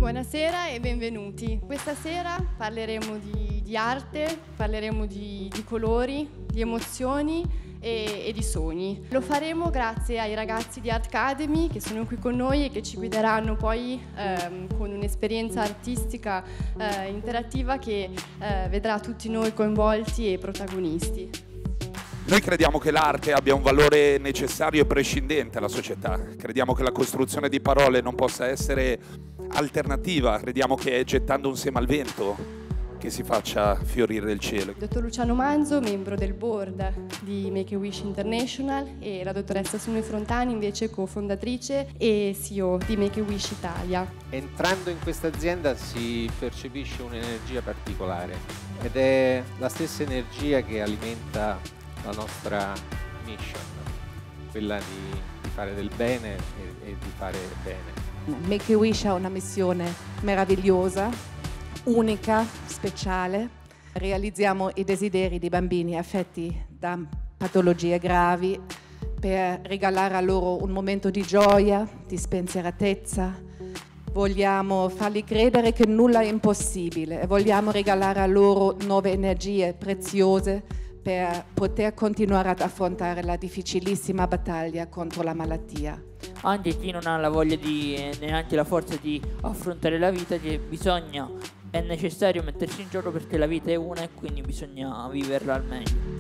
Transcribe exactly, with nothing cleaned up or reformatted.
Buonasera e benvenuti. Questa sera parleremo di, di arte, parleremo di, di colori, di emozioni e, e di sogni. Lo faremo grazie ai ragazzi di Art Academy che sono qui con noi e che ci guideranno poi ehm, con un'esperienza artistica eh, interattiva che eh, vedrà tutti noi coinvolti e protagonisti. Noi crediamo che l'arte abbia un valore necessario e prescindente alla società. Crediamo che la costruzione di parole non possa essere alternativa. Crediamo che è gettando un seme al vento che si faccia fiorire il cielo. Dottor Luciano Manzo, membro del board di Make-A-Wish International, e la dottoressa Sune Frontani, invece cofondatrice e C E O di Make-A-Wish Italia. Entrando in questa azienda si percepisce un'energia particolare ed è la stessa energia che alimenta la nostra mission, quella di, di fare del bene e, e di fare bene. Make-A-Wish ha una missione meravigliosa, unica, speciale. Realizziamo i desideri di bambini affetti da patologie gravi per regalare a loro un momento di gioia, di spensieratezza. Vogliamo fargli credere che nulla è impossibile e vogliamo regalare a loro nuove energie preziose per poter continuare ad affrontare la difficilissima battaglia contro la malattia. Anche chi non ha la voglia di, eh, neanche la forza di affrontare la vita, che bisogna, è necessario mettersi in gioco perché la vita è una e quindi bisogna viverla al meglio.